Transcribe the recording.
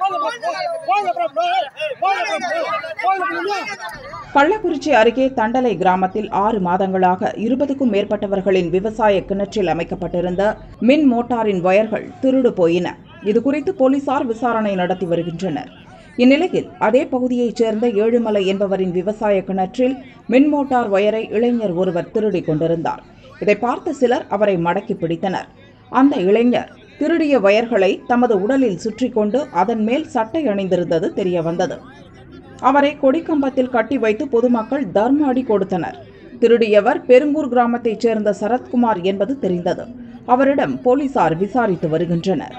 கள்ளக்குறிச்சி அருகே தண்டலை கிராமத்தில் 6 மாதங்களாக 20க்கும் மேற்பட்டவர்களின் விவசாய கிணற்றில் அமைக்கப்பட்டிருந்த மின் மோட்டாரின் வயர்கள் திருடு போயின. இதுகுறித்து போலீசார் விசாரணை நடத்தி வருகின்றனர். இந்நிலையில் அதே பகுதியைச் சேர்ந்த ஏழுமலை என்பவரின் விவசாய கிணற்றில் மின் மோட்டார் வயரை இளைஞர் ஒருவர் திருடிக் கொண்டிருந்தார். இதை பார்த்த சிலர் அவரை மடக்கி பிடித்தனர். அந்த இளைஞர் திருடிய வயர்களை தமது உடலில் சுற்றி கொண்டு அதன் மேல் சட்டை அணிந்திருந்தது தெரியவந்தது. அவரை கொடிக்கம்பத்தில் கட்டி வைத்து பொதுமக்கள் தர்ம அடி கொடுத்தனர். திருடியவர் பெருங்கூர் கிராமத்தைச் சேர்ந்த சரத்குமார் என்பது தெரிந்தது. அவரிடம் போலீசார் விசாரித்து வருகின்றனர்.